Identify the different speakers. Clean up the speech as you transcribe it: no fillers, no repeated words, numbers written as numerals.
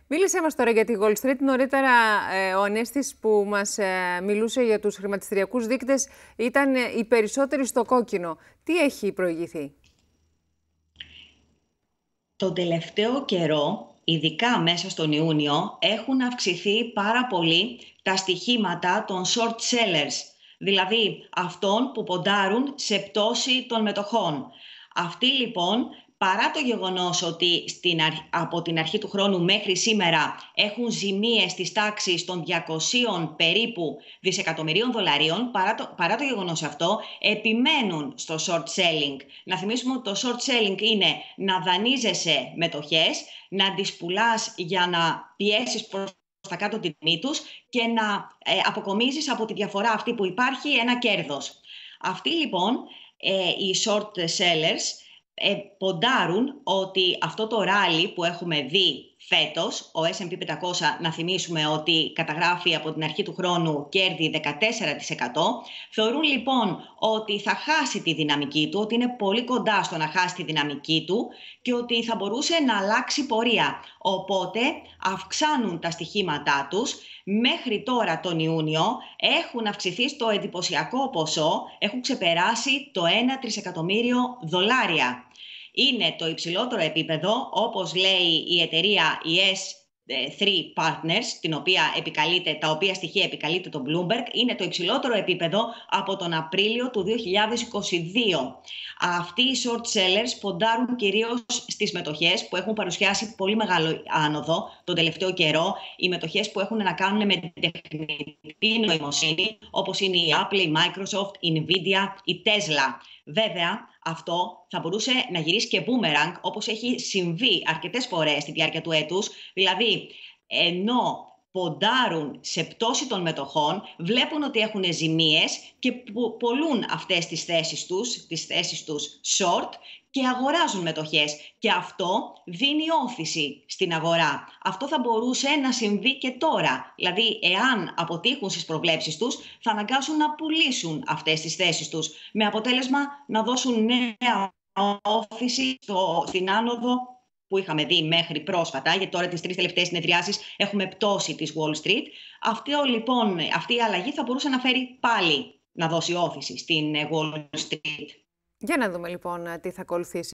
Speaker 1: Μίλησέ μας τώρα για τη Wall Street. Νωρίτερα ο Ανέστης που μας μιλούσε για τους χρηματιστηριακούς δείκτες ήταν οι περισσότεροι στο κόκκινο. Τι έχει προηγηθεί?
Speaker 2: Τον τελευταίο καιρό, ειδικά μέσα στον Ιούνιο, έχουν αυξηθεί πάρα πολύ τα στοιχήματα των short sellers, δηλαδή αυτών που ποντάρουν σε πτώση των μετοχών. Αυτοί λοιπόν, παρά το γεγονός ότι από την αρχή του χρόνου μέχρι σήμερα έχουν ζημίες της τάξης των 200 περίπου δισεκατομμυρίων δολαρίων, παρά το γεγονός αυτό, επιμένουν στο short selling. Να θυμίσουμε ότι το short selling είναι να δανείζεσαι μετοχές, να τις πουλάς για να πιέσεις προς τα κάτω την τιμή τους και να αποκομίζεις από τη διαφορά αυτή που υπάρχει ένα κέρδος. Αυτοί λοιπόν οι short sellers ποντάρουν ότι αυτό το ράλι που έχουμε δει φέτος, ο S&P 500, να θυμίσουμε ότι καταγράφει από την αρχή του χρόνου κέρδη 14%, θεωρούν λοιπόν ότι θα χάσει τη δυναμική του, ότι είναι πολύ κοντά στο να χάσει τη δυναμική του και ότι θα μπορούσε να αλλάξει πορεία. Οπότε αυξάνουν τα στοιχήματά τους. Μέχρι τώρα τον Ιούνιο έχουν αυξηθεί στο εντυπωσιακό ποσό, έχουν ξεπεράσει το 1 τρισεκατομμύριο δολάρια. Είναι το υψηλότερο επίπεδο, όπως λέει η εταιρεία η S3 Partners, τα οποία στοιχεία επικαλείται το Bloomberg, είναι το υψηλότερο επίπεδο από τον Απρίλιο του 2022. Αυτοί οι short sellers ποντάρουν κυρίως στις μετοχές που έχουν παρουσιάσει πολύ μεγάλο άνοδο τον τελευταίο καιρό, οι μετοχές που έχουν να κάνουν με την τεχνητή νοημοσύνη, όπως είναι η Apple, η Microsoft, η Nvidia, η Tesla. Βέβαια, αυτό θα μπορούσε να γυρίσει και boomerang, όπως έχει συμβεί αρκετές φορές στη διάρκεια του έτους. Δηλαδή, ενώ ποντάρουν σε πτώση των μετοχών, βλέπουν ότι έχουν ζημίες και πωλούν αυτές τις θέσεις τους short και αγοράζουν μετοχές. Και αυτό δίνει όθηση στην αγορά. Αυτό θα μπορούσε να συμβεί και τώρα. Δηλαδή, εάν αποτύχουν στις προβλέψεις τους, θα αναγκάσουν να πουλήσουν αυτές τις θέσεις τους, με αποτέλεσμα να δώσουν νέα όθηση στην άνοδο που είχαμε δει μέχρι πρόσφατα, γιατί τώρα τις 3 τελευταίες συνεδριάσεις έχουμε πτώση της Wall Street. Αυτή η αλλαγή θα μπορούσε να φέρει πάλι να δώσει όθηση στην Wall Street.
Speaker 1: Για να δούμε λοιπόν τι θα ακολουθήσει.